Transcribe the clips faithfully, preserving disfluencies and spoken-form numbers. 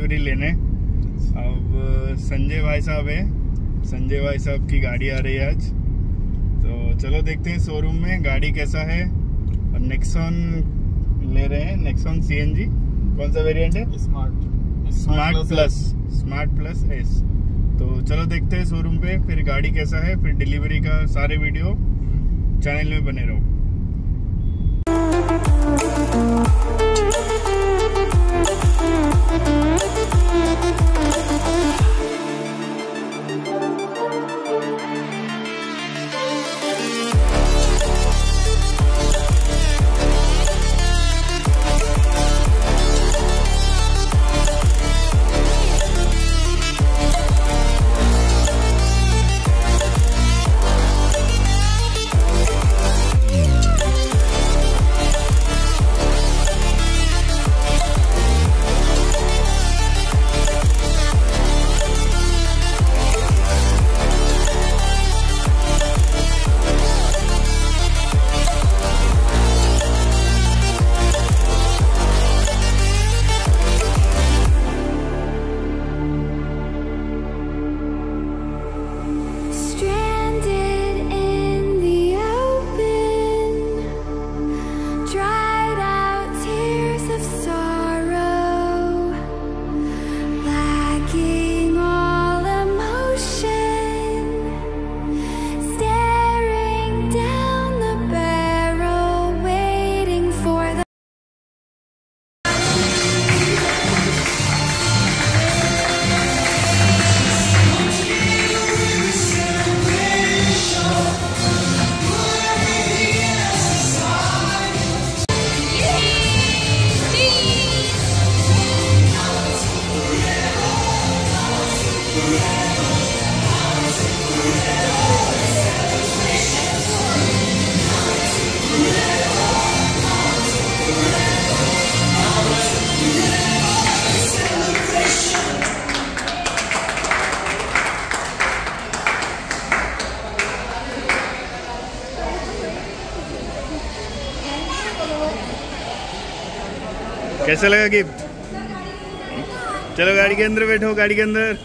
Delivery लेने। अब संजय भाई साहब है, संजय भाई साहब की गाड़ी आ रही है आज, तो चलो देखते हैं शोरूम में गाड़ी कैसा है। और नेक्सॉन ले रहे हैं, नेक्सॉन सीएनजी। कौन सा वेरिएंट है? Smart smart plus, smart plus S. तो चलो देखते हैं शोरूम पे फिर गाड़ी कैसा है, फिर डिलीवरी का सारे वीडियो चैनल में बने रहो। कैसा लगा गिफ्ट? चलो गाड़ी के अंदर बैठो, गाड़ी के अंदर।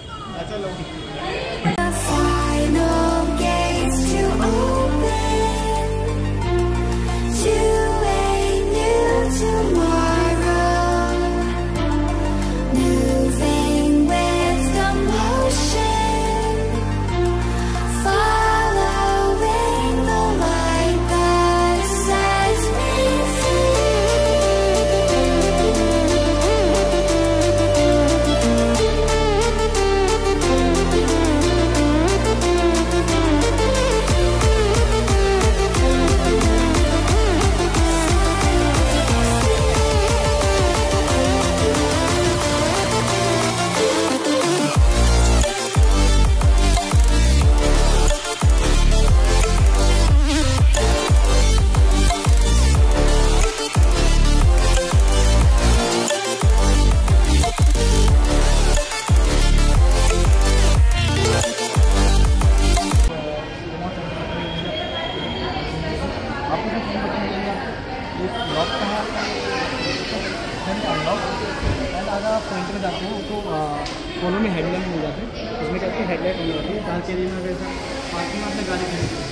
फ्रंट में जाते हैं तो दोनों में हेडलाइट मिल जाते हैं, उसमें क्या हेडलाइट मिल जाती है। जहाँ के लिए में वैसा पार्किंग में अपने गाड़ी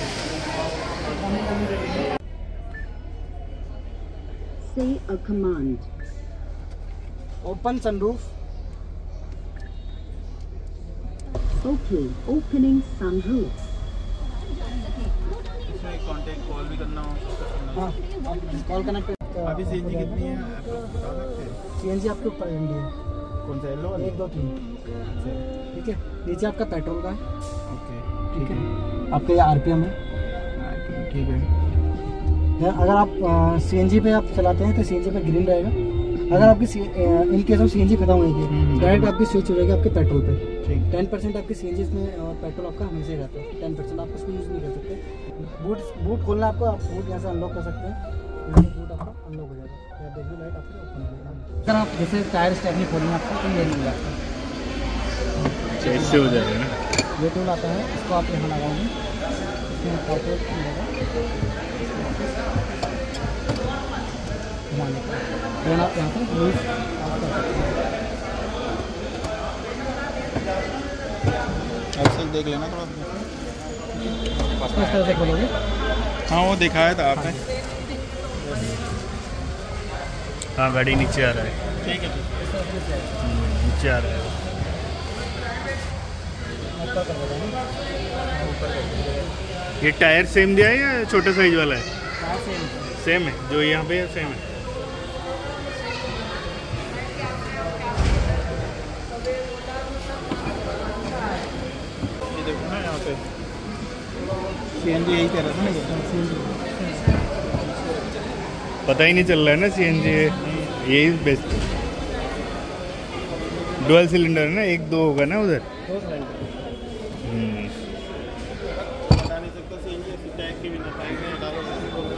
खड़ी। Say a command. Open sunroof. Okay, opening sunroof. इसमें कांटेक्ट कॉल भी करना हो। हाँ, कॉल कनेक्ट। अभी सीएनजी कितनी है आपको बता सकते हैं? सीएनजी आपके ऊपर है, कौन सा येलो? एक दो तीन। ठीक है, नीचे आपका पेट्रोल का है। ओके ठीक है, आपका ये आरपीएम है। ठीक है। अगर आप सीएनजी पे आप चलाते हैं तो सीएनजी पे ग्रीन रहेगा। अगर आपकी इन केस ऑफ सीएनजी खत्म होगी डायरेक्ट आपकी स्विच हो जाएगी आपके पेट्रोल पे। ठीक, टेन परसेंट आपकी सीएनजी में पेट्रोल आपका हमेशा ही रहता है। टेन परसेंट आप उसको यूज़ नहीं कर सकते। बूट बूट खोलना आपको, आप बूट यहाँ से अनलॉक कर सकते हैं। बूट आपका अनलॉक हो जाएगा, या देखिए लाइट आपको ओपन हो जाएगा। अगर आप जैसे टायर स्टेपनी खोलेंगे आपको तो ये नहीं लगता, इससे हो जाएगा ना। ये टूल आता है, इसको आप यहाँ लगाओगे, इसमें कॉर्पोरेट मिलेगा घुमाने का। फिर आप यहाँ पर लूज ऑफ कर सकते हैं। एक्सेल देख लेना थोड़ा। इस तरह से खोलोगे। हाँ वो दिखाया था आपने। हाँ गाड़ी नीचे आ रहा है। ठीक है नीचे आ रहा है। ये टायर सेम दिया है या छोटा साइज वाला है? सेम है जो यहाँ पे है, सेम है। ये देखो ना यहाँ पे सीएनजी यही कह रहा था ना, पता ही नहीं चल रहा है ना सीएनजी है, यही बेस्ट। डुअल सिलेंडर है ना, एक दो होगा ना उधर। हम्म। बता नहीं सकता सीएनजी टैग के बिना